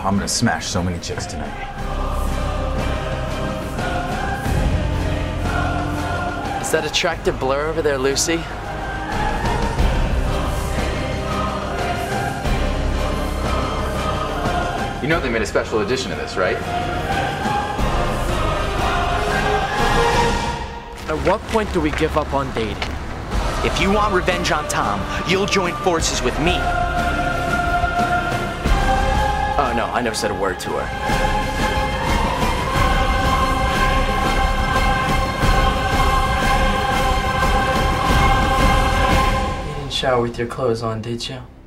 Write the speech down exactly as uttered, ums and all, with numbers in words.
I'm gonna smash so many chicks tonight. Is that attractive blur over there, Lucy? You know they made a special edition of this, right? At what point do we give up on dating? If you want revenge on Tom, you'll join forces with me. Oh no, I never said a word to her. You didn't shower with your clothes on, did you?